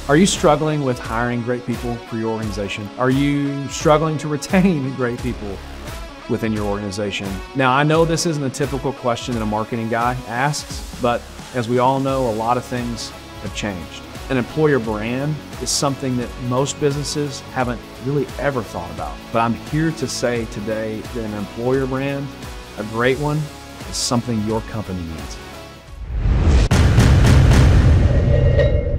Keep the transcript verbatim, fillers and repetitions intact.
Are you struggling with hiring great people for your organization? Are you struggling to retain great people within your organization? Now, I know this isn't a typical question that a marketing guy asks, but as we all know, a lot of things have changed. An employer brand is something that most businesses haven't really ever thought about. But I'm here to say today that an employer brand, a great one, is something your company needs.